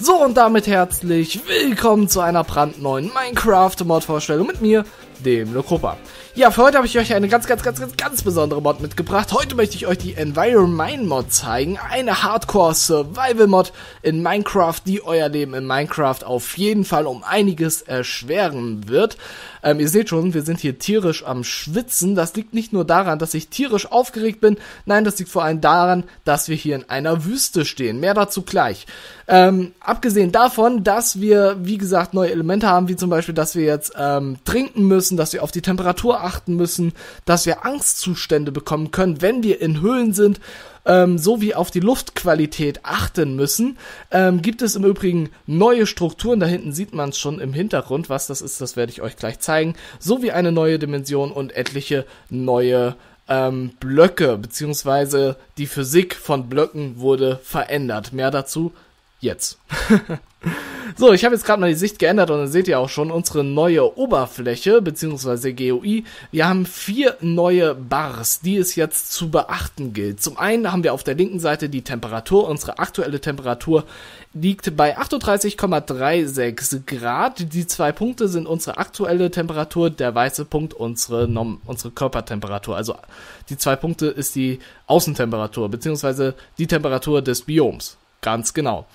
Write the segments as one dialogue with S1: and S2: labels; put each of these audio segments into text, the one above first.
S1: So, und damit herzlich willkommen zu einer brandneuen Minecraft-Mod-Vorstellung mit mir, dem Lokrupa. Ja, für heute habe ich euch eine ganz besondere Mod mitgebracht. Heute möchte ich euch die Environmine-Mod zeigen. Eine Hardcore-Survival-Mod in Minecraft, die euer Leben in Minecraft auf jeden Fall um einiges erschweren wird. Ihr seht schon, wir sind hier tierisch am Schwitzen. Das liegt nicht nur daran, dass ich tierisch aufgeregt bin. Nein, das liegt vor allem daran, dass wir hier in einer Wüste stehen. Mehr dazu gleich. Abgesehen davon, dass wir, wie gesagt, neue Elemente haben, wie zum Beispiel, dass wir jetzt trinken müssen, dass wir auf die Temperatur achten müssen, dass wir Angstzustände bekommen können, wenn wir in Höhlen sind, sowie auf die Luftqualität achten müssen, gibt es im Übrigen neue Strukturen, da hinten sieht man es schon im Hintergrund, was das ist, das werde ich euch gleich zeigen, sowie eine neue Dimension und etliche neue Blöcke, beziehungsweise die Physik von Blöcken wurde verändert. Mehr dazu jetzt. So, ich habe jetzt gerade mal die Sicht geändert und dann seht ihr auch schon unsere neue Oberfläche, beziehungsweise GUI. Wir haben 4 neue Bars, die es jetzt zu beachten gilt. Zum einen haben wir auf der linken Seite die Temperatur. Unsere aktuelle Temperatur liegt bei 38,36 Grad. Die 2 Punkte sind unsere aktuelle Temperatur, der weiße Punkt unsere Körpertemperatur. Also die 2 Punkte ist die Außentemperatur, beziehungsweise die Temperatur des Bioms. Ganz genau.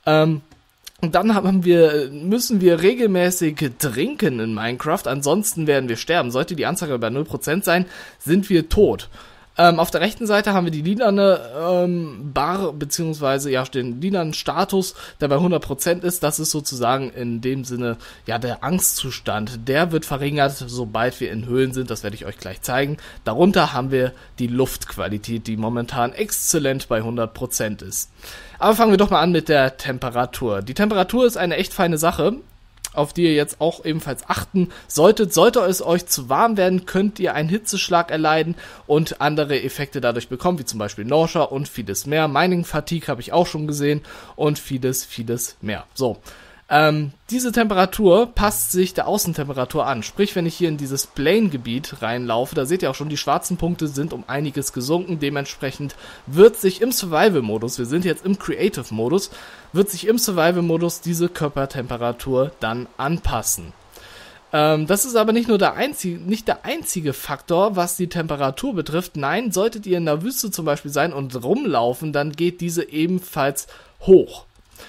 S1: Und dann müssen wir regelmäßig trinken in Minecraft, ansonsten werden wir sterben. Sollte die Anzeige bei 0% sein, sind wir tot. Auf der rechten Seite haben wir die lilane Bar, beziehungsweise ja, den lilanen Status, der bei 100% ist. Das ist sozusagen in dem Sinne ja der Angstzustand. Der wird verringert, sobald wir in Höhlen sind. Das werde ich euch gleich zeigen. Darunter haben wir die Luftqualität, die momentan exzellent bei 100% ist. Aber fangen wir doch mal an mit der Temperatur. Die Temperatur ist eine echt feine Sache, auf die ihr jetzt auch ebenfalls achten solltet. Sollte es euch zu warm werden, könnt ihr einen Hitzeschlag erleiden und andere Effekte dadurch bekommen, wie zum Beispiel Nausea und vieles mehr. Mining Fatigue habe ich auch schon gesehen und vieles mehr. So, diese Temperatur passt sich der Außentemperatur an. Sprich, wenn ich hier in dieses Plane-Gebiet reinlaufe, da seht ihr auch schon, die schwarzen Punkte sind um einiges gesunken. Dementsprechend wird sich im Survival-Modus, wir sind jetzt im Creative-Modus, wird sich im Survival-Modus diese Körpertemperatur dann anpassen. Das ist aber nicht der einzige Faktor, was die Temperatur betrifft. Nein, solltet ihr in der Wüste zum Beispiel sein und rumlaufen, dann geht diese ebenfalls hoch.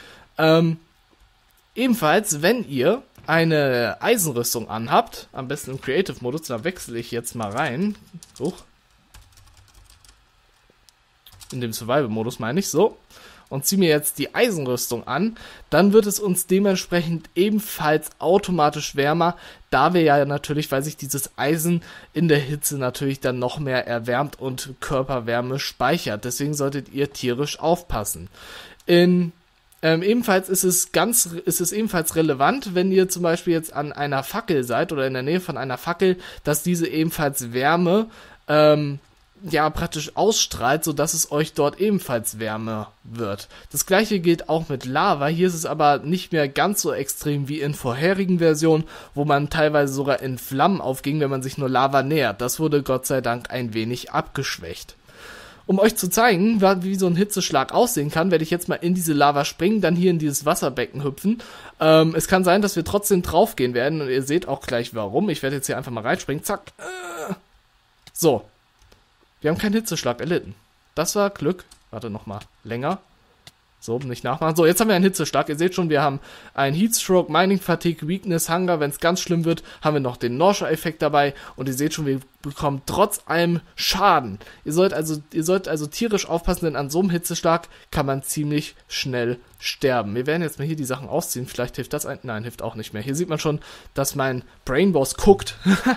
S1: Ebenfalls, wenn ihr eine Eisenrüstung anhabt, am besten im Creative-Modus, da wechsle ich jetzt mal rein. In dem Survival-Modus meine ich so. Und ziehe mir jetzt die Eisenrüstung an, dann wird es uns dementsprechend ebenfalls automatisch wärmer, da wir ja natürlich, weil sich dieses Eisen in der Hitze natürlich dann noch mehr erwärmt und Körperwärme speichert. Deswegen solltet ihr tierisch aufpassen. Ebenfalls ist es ebenfalls relevant, wenn ihr zum Beispiel jetzt an einer Fackel seid oder in der Nähe von einer Fackel, dass diese ebenfalls Wärme praktisch ausstrahlt, sodass es euch dort ebenfalls wärmer wird. Das gleiche gilt auch mit Lava. Hier ist es aber nicht mehr ganz so extrem wie in vorherigen Versionen, wo man teilweise sogar in Flammen aufging, wenn man sich nur Lava nähert. Das wurde Gott sei Dank ein wenig abgeschwächt. Um euch zu zeigen, wie so ein Hitzeschlag aussehen kann, werde ich jetzt mal in diese Lava springen, dann hier in dieses Wasserbecken hüpfen. Es kann sein, dass wir trotzdem draufgehen werden und ihr seht auch gleich warum. Ich werde jetzt hier einfach mal reinspringen. Zack. So. Wir haben keinen Hitzeschlag erlitten. Das war Glück. Warte, nochmal länger. So, nicht nachmachen. So, jetzt haben wir einen Hitzeschlag. Ihr seht schon, wir haben einen Heatstroke, Mining Fatigue, Weakness, Hunger. Wenn es ganz schlimm wird, haben wir noch den Nausea-Effekt dabei. Und ihr seht schon, wir bekommen trotz allem Schaden. Ihr sollt also tierisch aufpassen, denn an so einem Hitzeschlag kann man ziemlich schnell sterben. Wir werden jetzt mal hier die Sachen ausziehen. Vielleicht hilft das Nein, hilft auch nicht mehr. Hier sieht man schon, dass mein Brainboss guckt.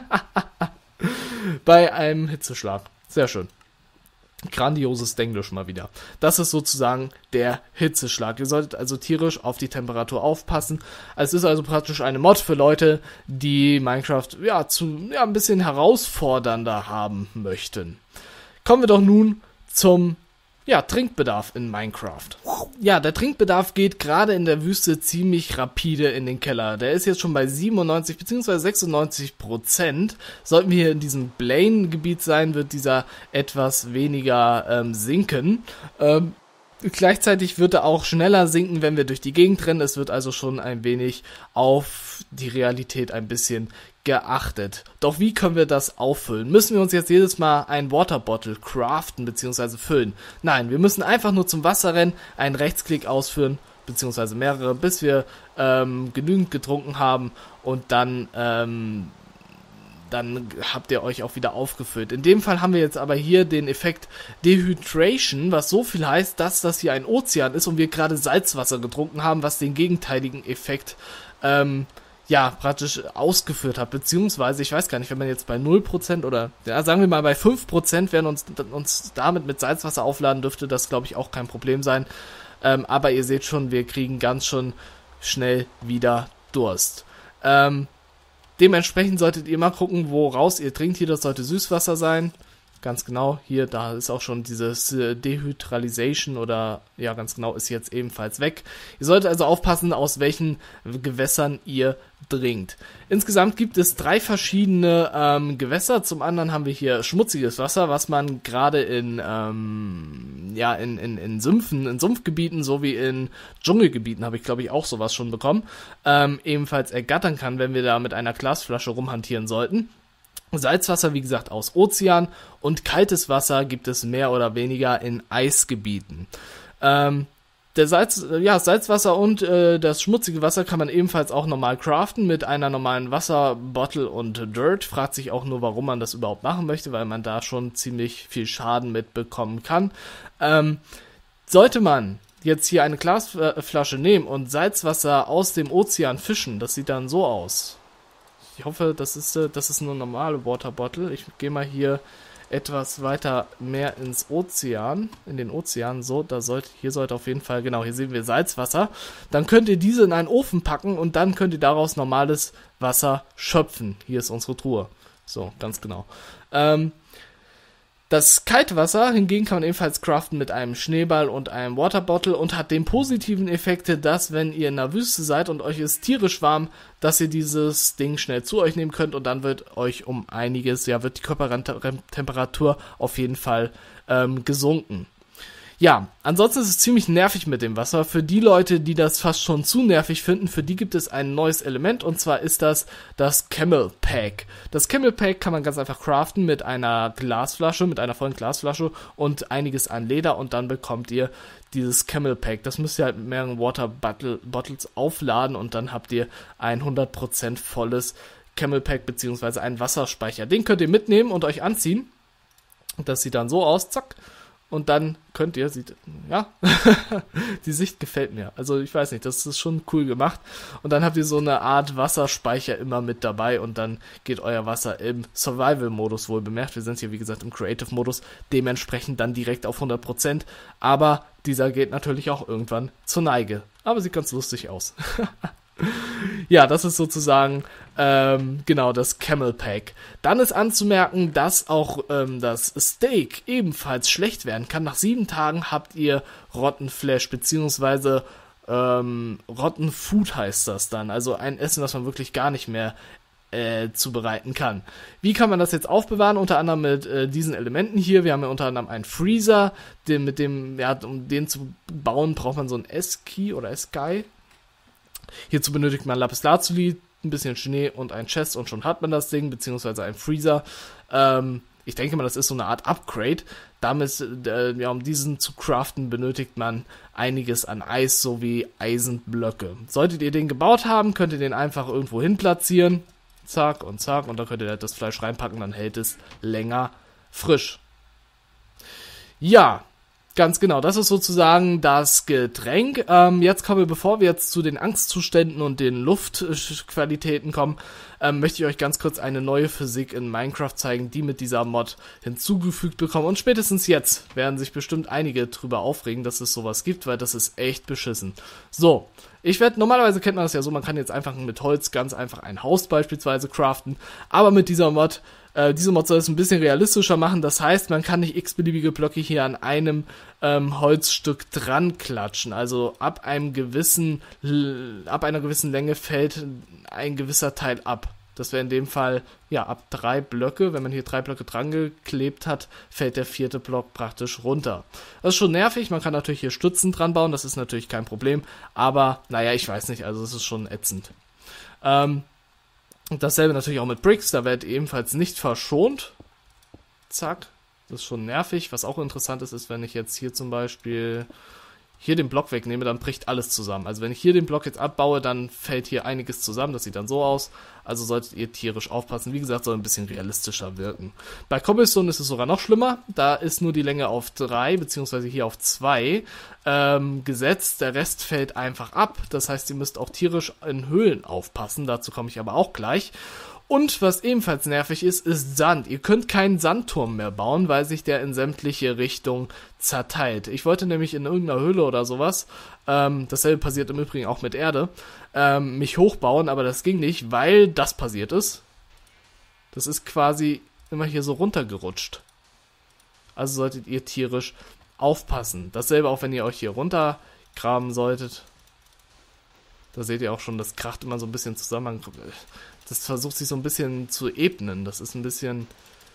S1: Bei einem Hitzeschlag. Sehr schön. Grandioses Denglisch mal wieder. Das ist sozusagen der Hitzeschlag. Ihr solltet also tierisch auf die Temperatur aufpassen. Es ist also praktisch eine Mod für Leute, die Minecraft ein bisschen herausfordernder haben möchten. Kommen wir doch nun zum Trinkbedarf in Minecraft. Ja, der Trinkbedarf geht gerade in der Wüste ziemlich rapide in den Keller. Der ist jetzt schon bei 97 bzw. 96%. Sollten wir hier in diesem Plane-Gebiet sein, wird dieser etwas weniger sinken. Gleichzeitig wird er auch schneller sinken, wenn wir durch die Gegend rennen. Es wird also schon ein wenig auf die Realität ein bisschen geachtet. Doch wie können wir das auffüllen? Müssen wir uns jetzt jedes Mal ein Waterbottle craften bzw. füllen? Nein, wir müssen einfach nur zum Wasser rennen, einen Rechtsklick ausführen, beziehungsweise mehrere, bis wir genügend getrunken haben und dann habt ihr euch auch wieder aufgefüllt. In dem Fall haben wir jetzt aber hier den Effekt Dehydration, was so viel heißt, dass das hier ein Ozean ist und wir gerade Salzwasser getrunken haben, was den gegenteiligen Effekt praktisch ausgeführt hat, beziehungsweise, ich weiß gar nicht, wenn man jetzt bei 0% oder, sagen wir mal bei 5% werden uns damit mit Salzwasser aufladen, dürfte das, glaube ich, auch kein Problem sein, aber ihr seht schon, wir kriegen ganz schon schnell wieder Durst. Dementsprechend solltet ihr mal gucken, woraus ihr trinkt. Hier, das sollte Süßwasser sein. Ganz genau, hier, da ist auch schon dieses Dehydration oder, ja ganz genau, ist jetzt ebenfalls weg. Ihr solltet also aufpassen, aus welchen Gewässern ihr trinkt. Insgesamt gibt es 3 verschiedene Gewässer. Zum anderen haben wir hier schmutziges Wasser, was man gerade in Sümpfen, in Sumpfgebieten sowie in Dschungelgebieten, habe ich glaube ich auch sowas schon bekommen, ebenfalls ergattern kann, wenn wir da mit einer Glasflasche rumhantieren sollten. Salzwasser, wie gesagt, aus Ozean und kaltes Wasser gibt es mehr oder weniger in Eisgebieten. Salzwasser und das schmutzige Wasser kann man ebenfalls auch normal craften mit einer normalen Wasserbottle und Dirt. Fragt sich auch nur, warum man das überhaupt machen möchte, weil man da schon ziemlich viel Schaden mitbekommen kann. Sollte man jetzt hier eine Glasflasche nehmen und Salzwasser aus dem Ozean fischen, das sieht dann so aus. Ich hoffe, das ist eine normale Waterbottle. Ich gehe mal hier etwas weiter mehr in den Ozean. So, hier sollte auf jeden Fall, genau, hier sehen wir Salzwasser. Dann könnt ihr diese in einen Ofen packen und dann könnt ihr daraus normales Wasser schöpfen. Hier ist unsere Truhe. So, ganz genau. Das kalte Wasser hingegen kann man ebenfalls craften mit einem Schneeball und einem Waterbottle und hat den positiven Effekt, dass wenn ihr in der Wüste seid und euch ist tierisch warm, dass ihr dieses Ding schnell zu euch nehmen könnt und dann wird euch um einiges, wird die Körpertemperatur auf jeden Fall gesunken. Ja, ansonsten ist es ziemlich nervig mit dem Wasser. Für die Leute, die das fast schon zu nervig finden, für die gibt es ein neues Element und zwar ist das Camel Pack. Das Camel Pack kann man ganz einfach craften mit einer vollen Glasflasche und einiges an Leder und dann bekommt ihr dieses Camel Pack. Das müsst ihr halt mit mehreren Water Bottles aufladen und dann habt ihr ein 100% volles Camel Pack bzw. einen Wasserspeicher. Den könnt ihr mitnehmen und euch anziehen. Das sieht dann so aus, zack. Und dann könnt ihr, die Sicht gefällt mir. Also ich weiß nicht, das ist schon cool gemacht. Und dann habt ihr so eine Art Wasserspeicher immer mit dabei und dann geht euer Wasser im Survival-Modus wohl bemerkt. Wir sind hier wie gesagt im Creative-Modus, dementsprechend dann direkt auf 100%. Aber dieser geht natürlich auch irgendwann zur Neige. Aber sieht ganz lustig aus. Ja, das ist sozusagen das Camel Pack. Dann ist anzumerken, dass auch das Steak ebenfalls schlecht werden kann. Nach 7 Tagen habt ihr Rotten Flesh, beziehungsweise Rotten Food heißt das dann. Also ein Essen, das man wirklich gar nicht mehr zubereiten kann. Wie kann man das jetzt aufbewahren? Unter anderem mit diesen Elementen hier. Wir haben ja unter anderem einen Freezer, um den zu bauen, braucht man so ein S-Key oder S-Guy. Hierzu benötigt man Lapislazuli, ein bisschen Schnee und ein Chest und schon hat man das Ding, beziehungsweise ein Freezer. Ich denke mal, das ist so eine Art Upgrade. Damit, um diesen zu craften, benötigt man einiges an Eis sowie Eisenblöcke. Solltet ihr den gebaut haben, könnt ihr den einfach irgendwo hin platzieren. Zack und zack und dann könnt ihr das Fleisch reinpacken, dann hält es länger frisch. Ja, ganz genau, das ist sozusagen das Getränk. Jetzt kommen wir, bevor wir jetzt zu den Angstzuständen und den Luftqualitäten kommen, möchte ich euch ganz kurz eine neue Physik in Minecraft zeigen, die mit dieser Mod hinzugefügt bekommen. Und spätestens jetzt werden sich bestimmt einige drüber aufregen, dass es sowas gibt, weil das ist echt beschissen. So, normalerweise kennt man das ja so, man kann jetzt einfach mit Holz ganz einfach ein Haus beispielsweise craften, aber mit dieser Mod, diese Mod soll es ein bisschen realistischer machen, das heißt, man kann nicht x-beliebige Blöcke hier an einem Holzstück dran klatschen, also ab einer gewissen Länge fällt ein gewisser Teil ab. Das wäre in dem Fall, ja, ab 3 Blöcke, wenn man hier 3 Blöcke dran geklebt hat, fällt der 4. Block praktisch runter. Das ist schon nervig, man kann natürlich hier Stützen dran bauen, das ist natürlich kein Problem, aber, naja, ich weiß nicht, also es ist schon ätzend. Und dasselbe natürlich auch mit Bricks, da werdet ihr ebenfalls nicht verschont. Zack, das ist schon nervig. Was auch interessant ist, wenn ich jetzt hier zum Beispiel hier den Block wegnehme, dann bricht alles zusammen. Also wenn ich hier den Block jetzt abbaue, dann fällt hier einiges zusammen. Das sieht dann so aus. Also solltet ihr tierisch aufpassen. Wie gesagt, soll ein bisschen realistischer wirken. Bei Cobblestone ist es sogar noch schlimmer. Da ist nur die Länge auf 3, beziehungsweise hier auf 2 gesetzt. Der Rest fällt einfach ab. Das heißt, ihr müsst auch tierisch in Höhlen aufpassen. Dazu komme ich aber auch gleich. Und was ebenfalls nervig ist, ist Sand. Ihr könnt keinen Sandturm mehr bauen, weil sich der in sämtliche Richtungen zerteilt. Ich wollte nämlich in irgendeiner Höhle oder sowas, dasselbe passiert im Übrigen auch mit Erde, mich hochbauen, aber das ging nicht, weil das passiert ist. Das ist quasi immer hier so runtergerutscht. Also solltet ihr tierisch aufpassen. Dasselbe auch, wenn ihr euch hier runtergraben solltet. Da seht ihr auch schon, das kracht immer so ein bisschen zusammen. Das versucht sich so ein bisschen zu ebnen. Das ist ein bisschen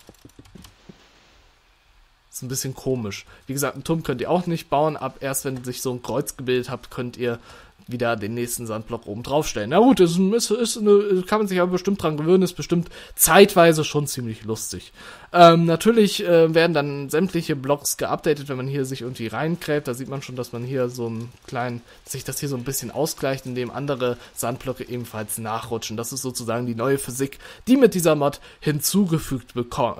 S1: komisch. Wie gesagt, einen Turm könnt ihr auch nicht bauen. Erst wenn sich so ein Kreuz gebildet habt, könnt ihr wieder den nächsten Sandblock oben drauf stellen. Na gut, kann man sich aber bestimmt dran gewöhnen, ist bestimmt zeitweise schon ziemlich lustig. Natürlich werden dann sämtliche Blocks geupdatet, wenn man hier sich irgendwie reingräbt. Da sieht man schon, dass man hier so einen kleinen, sich das hier so ein bisschen ausgleicht, indem andere Sandblöcke ebenfalls nachrutschen. Das ist sozusagen die neue Physik, die mit dieser Mod hinzugefügt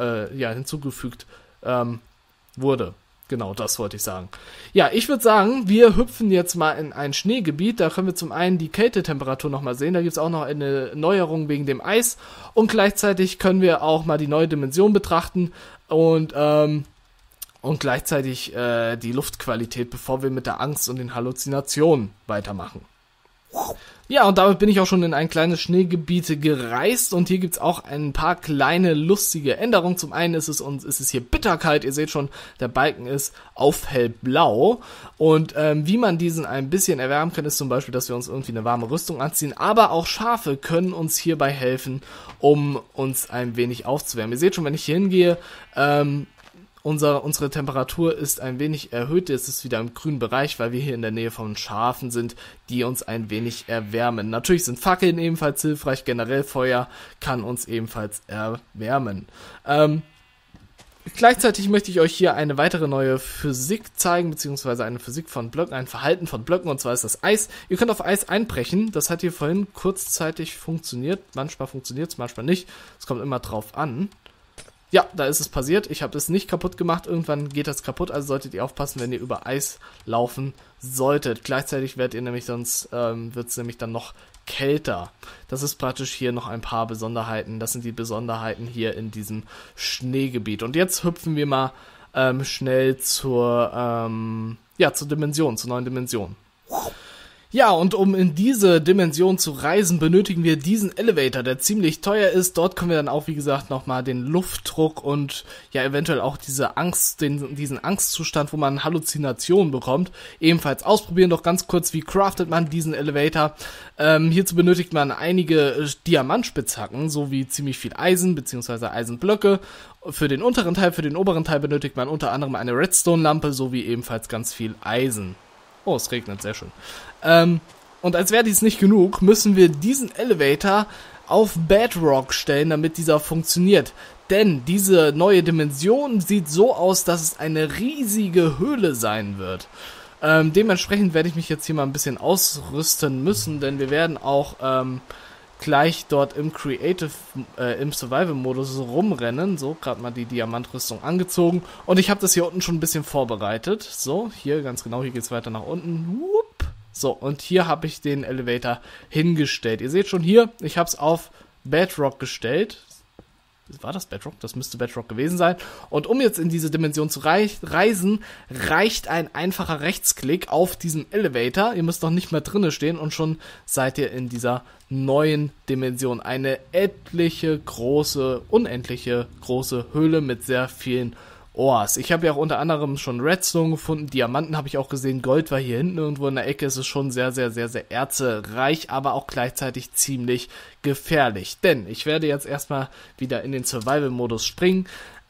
S1: wurde. Genau, das wollte ich sagen. Ja, ich würde sagen, wir hüpfen jetzt mal in ein Schneegebiet. Da können wir zum einen die Kältetemperatur nochmal sehen. Da gibt es auch noch eine Neuerung wegen dem Eis. Und gleichzeitig können wir auch mal die neue Dimension betrachten und gleichzeitig die Luftqualität, bevor wir mit der Angst und den Halluzinationen weitermachen. Ja, und damit bin ich auch schon in ein kleines Schneegebiet gereist und hier gibt's auch ein paar kleine lustige Änderungen. Zum einen ist es hier bitterkalt, ihr seht schon, der Balken ist auf hellblau und wie man diesen ein bisschen erwärmen kann, ist zum Beispiel, dass wir uns irgendwie eine warme Rüstung anziehen, aber auch Schafe können uns hierbei helfen, um uns ein wenig aufzuwärmen. Ihr seht schon, wenn ich hier hingehe, unsere Temperatur ist ein wenig erhöht, jetzt ist es wieder im grünen Bereich, weil wir hier in der Nähe von Schafen sind, die uns ein wenig erwärmen. Natürlich sind Fackeln ebenfalls hilfreich, generell Feuer kann uns ebenfalls erwärmen. Gleichzeitig möchte ich euch hier eine weitere neue Physik zeigen, beziehungsweise eine Physik von Blöcken, ein Verhalten von Blöcken, und zwar ist das Eis. Ihr könnt auf Eis einbrechen, das hat hier vorhin kurzzeitig funktioniert, manchmal funktioniert es, manchmal nicht, es kommt immer drauf an. Ja, da ist es passiert. Ich habe es nicht kaputt gemacht. Irgendwann geht das kaputt. Also solltet ihr aufpassen, wenn ihr über Eis laufen solltet. Gleichzeitig wird es nämlich dann noch kälter. Das ist praktisch hier noch ein paar Besonderheiten. Das sind die Besonderheiten hier in diesem Schneegebiet. Und jetzt hüpfen wir mal schnell zur Dimension, zur neuen Dimension. Ja, und um in diese Dimension zu reisen, benötigen wir diesen Elevator, der ziemlich teuer ist. Dort können wir dann auch, wie gesagt, nochmal den Luftdruck und ja eventuell auch diese Angst, diesen Angstzustand, wo man Halluzinationen bekommt, ebenfalls ausprobieren. Doch ganz kurz, wie craftet man diesen Elevator? Hierzu benötigt man einige Diamantspitzhacken, sowie ziemlich viel Eisen bzw. Eisenblöcke. Für den oberen Teil benötigt man unter anderem eine Redstone-Lampe sowie ebenfalls ganz viel Eisen. Oh, es regnet, sehr schön. Und als wäre dies nicht genug, müssen wir diesen Elevator auf Bedrock stellen, damit dieser funktioniert. Denn diese neue Dimension sieht so aus, dass es eine riesige Höhle sein wird. Dementsprechend werde ich mich jetzt hier mal ein bisschen ausrüsten müssen, denn wir werden auch gleich dort im im Survival-Modus rumrennen. So, gerade mal die Diamantrüstung angezogen. Und ich habe das hier unten schon ein bisschen vorbereitet. So, hier ganz genau, hier geht es weiter nach unten. So, und hier habe ich den Elevator hingestellt. Ihr seht schon hier, ich habe es auf Bedrock gestellt. War das Bedrock? Das müsste Bedrock gewesen sein. Und um jetzt in diese Dimension zu reisen, reicht ein einfacher Rechtsklick auf diesem Elevator. Ihr müsst noch nicht mehr drinne stehen und schon seid ihr in dieser neuen Dimension. Eine unendliche große Höhle mit sehr vielen Ores. Ich habe ja auch unter anderem schon Redstone gefunden, Diamanten habe ich auch gesehen, Gold war hier hinten irgendwo in der Ecke. Es ist schon sehr, sehr, sehr, sehr erzereich, aber auch gleichzeitig ziemlich gefährlich. Denn ich werde jetzt erstmal wieder in den Survival-Modus springen.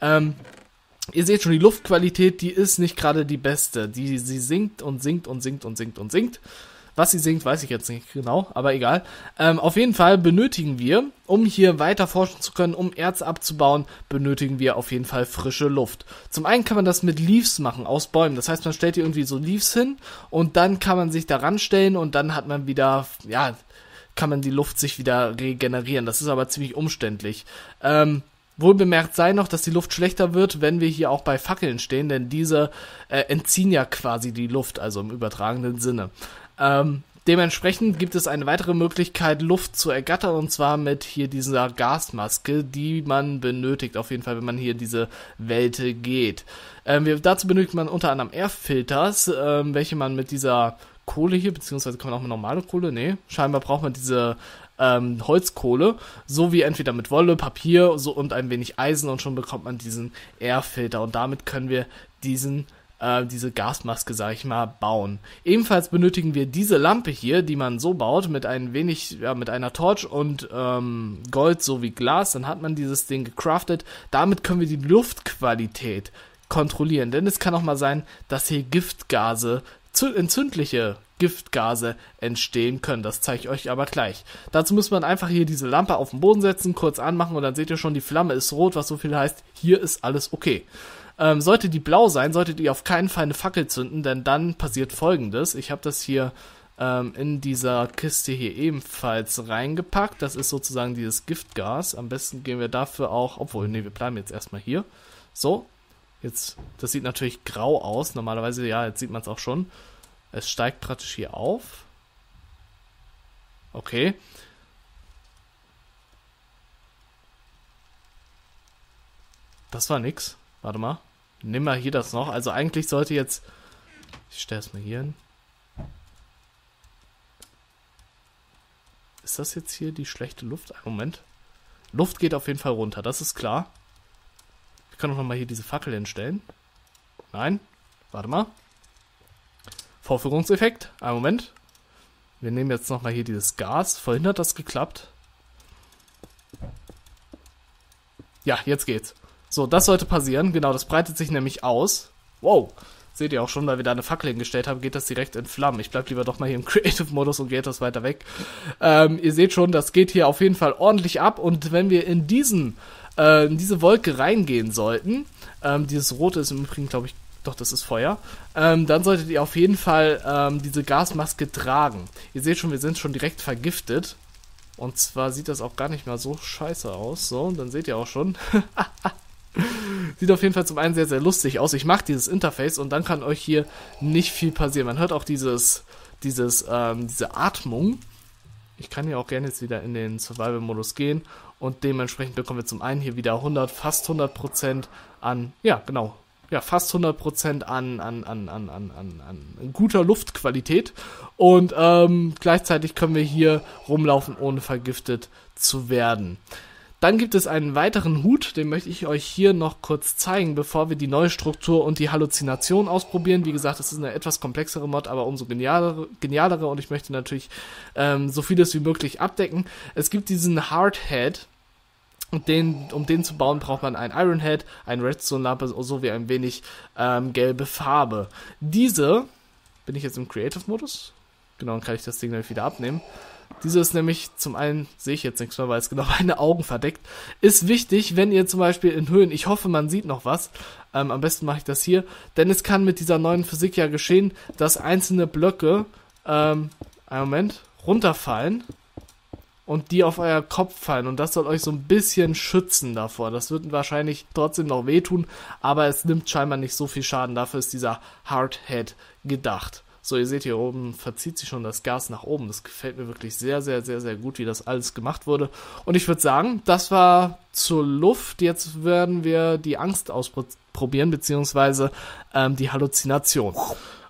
S1: Ihr seht schon, die Luftqualität, die ist nicht gerade die beste. Sie sinkt und sinkt und sinkt und sinkt und sinkt. Was sie singt, weiß ich jetzt nicht genau, aber egal. Auf jeden Fall benötigen wir, um hier weiter forschen zu können, um Erz abzubauen, benötigen wir auf jeden Fall frische Luft. Zum einen kann man das mit Leaves machen, aus Bäumen. Das heißt, man stellt hier irgendwie so Leaves hin und dann kann man sich daran stellen und dann hat man wieder, ja, kann man die Luft sich wieder regenerieren. Das ist aber ziemlich umständlich. Wohlbemerkt sei noch, dass die Luft schlechter wird, wenn wir hier auch bei Fackeln stehen, denn diese entziehen ja quasi die Luft, also im übertragenen Sinne. Dementsprechend gibt es eine weitere Möglichkeit, Luft zu ergattern, und zwar mit hier dieser Gasmaske, die man benötigt, auf jeden Fall, wenn man hier in diese Welt geht. Dazu benötigt man unter anderem Airfilters, welche man mit dieser Kohle hier, beziehungsweise kann man auch mit normale Kohle, nee, scheinbar braucht man diese Holzkohle, sowie entweder mit Wolle, Papier so und ein wenig Eisen, und schon bekommt man diesen Airfilter, und damit können wir diese Gasmaske, sag ich mal, bauen. Ebenfalls benötigen wir diese Lampe hier, die man so baut, mit ein wenig, ja, mit einer Torch und Gold sowie Glas, dann hat man dieses Ding gecraftet. Damit können wir die Luftqualität kontrollieren, denn es kann auch mal sein, dass hier Giftgase, entzündliche Giftgase entstehen können. Das zeige ich euch aber gleich. Dazu muss man einfach hier diese Lampe auf den Boden setzen, kurz anmachen, und dann seht ihr schon, die Flamme ist rot, was so viel heißt, hier ist alles okay. Sollte die blau sein, solltet ihr auf keinen Fall eine Fackel zünden, denn dann passiert Folgendes. Ich habe das hier in dieser Kiste hier ebenfalls reingepackt. Das ist sozusagen dieses Giftgas. Am besten gehen wir dafür auch, obwohl, nee, wir bleiben jetzt erstmal hier. So, jetzt, das sieht natürlich grau aus. Normalerweise, ja, jetzt sieht man es auch schon. Es steigt praktisch hier auf. Okay. Das war nix. Warte mal. Nimm mal hier das noch. Also eigentlich sollte jetzt... Ich stelle es mal hier hin. Ist das jetzt hier die schlechte Luft? Einen Moment. Luft geht auf jeden Fall runter, das ist klar. Ich kann auch nochmal hier diese Fackel hinstellen. Nein. Warte mal. Vorführungseffekt. Einen Moment. Wir nehmen jetzt nochmal hier dieses Gas. Vorhin hat das geklappt. Ja, jetzt geht's. So, das sollte passieren. Genau, das breitet sich nämlich aus. Wow. Seht ihr auch schon, weil wir da eine Fackel hingestellt haben, geht das direkt in Flammen. Ich bleib lieber doch mal hier im Creative-Modus und gehe etwas weiter weg. Ihr seht schon, das geht hier auf jeden Fall ordentlich ab. Und wenn wir in diese Wolke reingehen sollten, dieses Rote ist im Übrigen, glaube ich, doch, das ist Feuer, dann solltet ihr auf jeden Fall diese Gasmaske tragen. Ihr seht schon, wir sind schon direkt vergiftet. Und zwar sieht das auch gar nicht mal so scheiße aus. So, dann seht ihr auch schon. Sieht auf jeden Fall zum einen sehr, sehr lustig aus. Ich mag dieses Interface, und dann kann euch hier nicht viel passieren. Man hört auch diese Atmung. Ich kann hier auch gerne jetzt wieder in den Survival-Modus gehen, und dementsprechend bekommen wir zum einen hier wieder fast 100% an, ja genau, ja fast 100% an guter Luftqualität, und gleichzeitig können wir hier rumlaufen, ohne vergiftet zu werden. Dann gibt es einen weiteren Hut, den möchte ich euch hier noch kurz zeigen, bevor wir die neue Struktur und die Halluzination ausprobieren. Wie gesagt, das ist eine etwas komplexere Mod, aber umso genialere, und ich möchte natürlich so vieles wie möglich abdecken. Es gibt diesen Hardhead, und um den zu bauen, braucht man ein Ironhead, eine Redstone-Lampe sowie ein wenig gelbe Farbe. Bin ich jetzt im Creative-Modus? Genau, dann kann ich das Ding nämlich wieder abnehmen. Diese ist nämlich, zum einen sehe ich jetzt nichts mehr, weil es genau meine Augen verdeckt. Ist wichtig, wenn ihr zum Beispiel in Höhen, ich hoffe, man sieht noch was, am besten mache ich das hier, denn es kann mit dieser neuen Physik ja geschehen, dass einzelne Blöcke, einen Moment, runterfallen und die auf euer Kopf fallen, und das soll euch so ein bisschen schützen davor. Das wird wahrscheinlich trotzdem noch wehtun, aber es nimmt scheinbar nicht so viel Schaden. Dafür ist dieser Hardhead gedacht. So, ihr seht hier oben, verzieht sich schon das Gas nach oben. Das gefällt mir wirklich sehr, sehr, sehr, sehr gut, wie das alles gemacht wurde. Und ich würde sagen, das war zur Luft. Jetzt werden wir die Angst ausprobieren, beziehungsweise die Halluzination.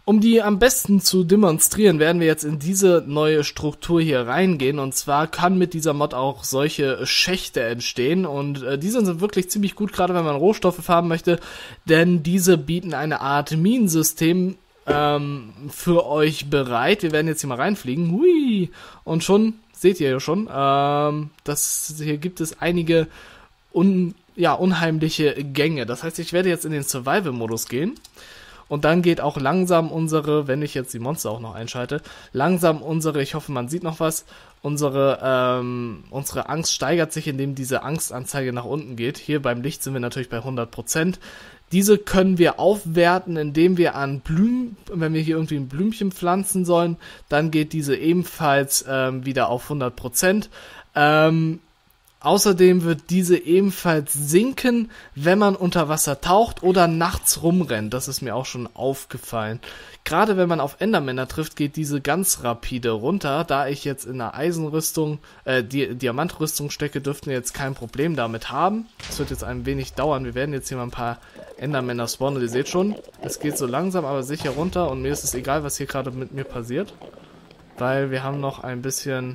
S1: Um die am besten zu demonstrieren, werden wir jetzt in diese neue Struktur hier reingehen. Und zwar kann mit dieser Mod auch solche Schächte entstehen. Und diese sind wirklich ziemlich gut, gerade wenn man Rohstoffe farmen möchte. Denn diese bieten eine Art Minensystem für euch bereit. Wir werden jetzt hier mal reinfliegen. Hui! Und schon, seht ihr ja schon, hier gibt es einige unheimliche Gänge. Das heißt, ich werde jetzt in den Survival-Modus gehen. Und dann geht auch langsam wenn ich jetzt die Monster auch noch einschalte, ich hoffe, man sieht noch was, unsere Angst steigert sich, indem diese Angstanzeige nach unten geht. Hier beim Licht sind wir natürlich bei 100%. Diese können wir aufwerten, indem wir an Blumen, wenn wir hier irgendwie ein Blümchen pflanzen sollen, dann geht diese ebenfalls wieder auf 100%. Außerdem wird diese ebenfalls sinken, wenn man unter Wasser taucht oder nachts rumrennt. Das ist mir auch schon aufgefallen. Gerade wenn man auf Endermänner trifft, geht diese ganz rapide runter. Da ich jetzt in einer Eisenrüstung, Diamantrüstung stecke, dürften wir jetzt kein Problem damit haben. Das wird jetzt ein wenig dauern. Wir werden jetzt hier mal ein paar Endermänner spawnen. Und ihr seht schon, es geht so langsam, aber sicher runter. Und mir ist es egal, was hier gerade mit mir passiert. Weil wir haben noch ein bisschen...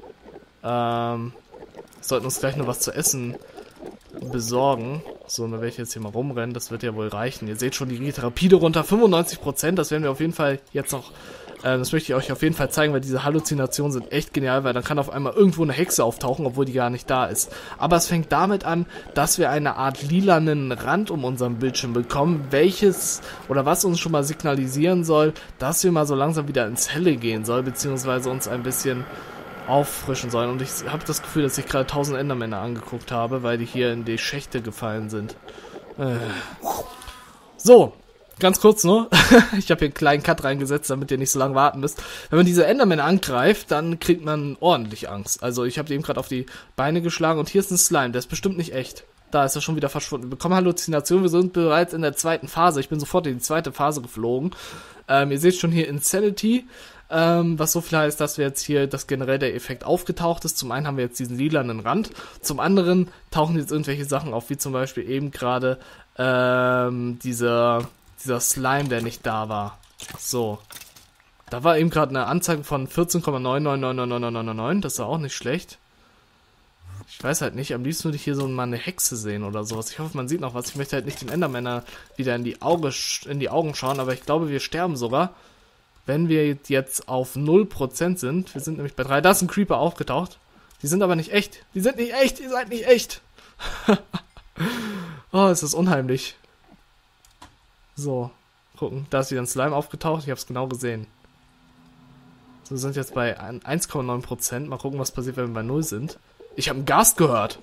S1: sollten uns gleich noch was zu essen besorgen. So, dann werde ich jetzt hier mal rumrennen. Das wird ja wohl reichen. Ihr seht schon, die geht rapide runter. 95%. Das werden wir auf jeden Fall jetzt noch... das möchte ich euch auf jeden Fall zeigen, weil diese Halluzinationen sind echt genial, weil dann kann auf einmal irgendwo eine Hexe auftauchen, obwohl die gar nicht da ist. Aber es fängt damit an, dass wir eine Art lilanen Rand um unseren Bildschirm bekommen, was uns schon mal signalisieren soll, dass wir mal so langsam wieder ins Helle gehen soll, beziehungsweise uns ein bisschen auffrischen sollen. Und ich habe das Gefühl, dass ich gerade 1000 Endermänner angeguckt habe, weil die hier in die Schächte gefallen sind. So, ganz kurz nur. Ich habe hier einen kleinen Cut reingesetzt, damit ihr nicht so lange warten müsst. Wenn man diese Endermänner angreift, dann kriegt man ordentlich Angst. Also ich habe eben gerade auf die Beine geschlagen und hier ist ein Slime. Der ist bestimmt nicht echt. Da ist er schon wieder verschwunden. Wir bekommen Halluzinationen. Wir sind bereits in der zweiten Phase. Ich bin sofort in die zweite Phase geflogen. Ihr seht schon hier Insanity. Was so viel heißt, dass wir jetzt hier, dass generell der Effekt aufgetaucht ist. Zum einen haben wir jetzt diesen lilanen Rand, zum anderen tauchen jetzt irgendwelche Sachen auf, wie zum Beispiel eben gerade dieser Slime, der nicht da war. So. Da war eben gerade eine Anzeige von 14,999999, das war auch nicht schlecht. Ich weiß halt nicht, am liebsten würde ich hier so mal eine Hexe sehen oder sowas. Ich hoffe, man sieht noch was. Ich möchte halt nicht den Endermänner wieder in die Augen schauen, aber ich glaube, wir sterben sogar, wenn wir jetzt auf 0% sind. Wir sind nämlich bei 3. Da ist ein Creeper aufgetaucht. Die sind aber nicht echt. Die sind nicht echt. Ihr seid nicht echt. Oh, es ist unheimlich. So, gucken. Da ist wieder ein Slime aufgetaucht. Ich habe es genau gesehen. So, wir sind jetzt bei 1,9%. Mal gucken, was passiert, wenn wir bei 0 sind. Ich habe einen Gast gehört.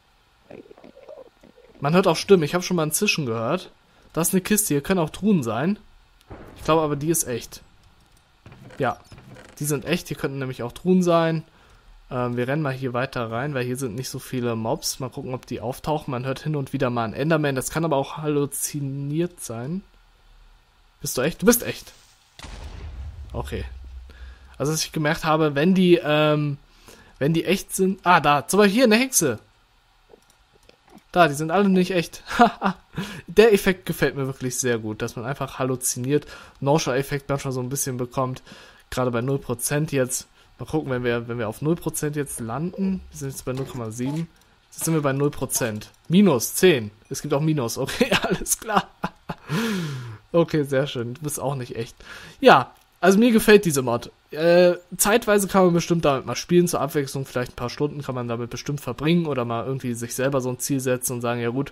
S1: Man hört auch Stimmen. Ich habe schon mal ein Zischen gehört. Da ist eine Kiste. Hier können auch Truhen sein. Ich glaube aber, die ist echt. Ja, die sind echt. Hier könnten nämlich auch Truhen sein. Wir rennen mal hier weiter rein, weil hier sind nicht so viele Mobs. Mal gucken, ob die auftauchen. Man hört hin und wieder mal einen Enderman. Das kann aber auch halluziniert sein. Bist du echt? Du bist echt. Okay. Also, was ich gemerkt habe, wenn die echt sind... Ah, da. Zum Beispiel hier eine Hexe. Da, die sind alle nicht echt. Der Effekt gefällt mir wirklich sehr gut, dass man einfach halluziniert, Nausea-Effekt manchmal so ein bisschen bekommt. Gerade bei 0% jetzt. Mal gucken, wenn wir auf 0% jetzt landen. Wir sind jetzt bei 0,7. Jetzt sind wir bei 0%. Minus 10. Es gibt auch Minus. Okay, alles klar. Okay, sehr schön. Du bist auch nicht echt. Ja, also mir gefällt diese Mod. Zeitweise kann man bestimmt damit mal spielen, zur Abwechslung, vielleicht ein paar Stunden kann man damit bestimmt verbringen oder mal irgendwie sich selber so ein Ziel setzen und sagen, ja gut,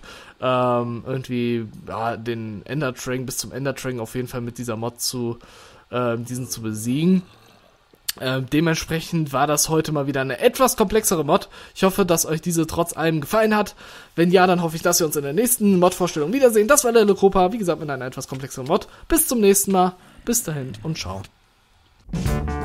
S1: den Enderdragon bis zum Enderdragon auf jeden Fall mit dieser Mod zu besiegen. Dementsprechend war das heute mal wieder eine etwas komplexere Mod. Ich hoffe, dass euch diese trotz allem gefallen hat. Wenn ja, dann hoffe ich, dass wir uns in der nächsten Mod-Vorstellung wiedersehen. Das war der Lekropa, wie gesagt, mit einer etwas komplexeren Mod. Bis zum nächsten Mal. Bis dahin und ciao.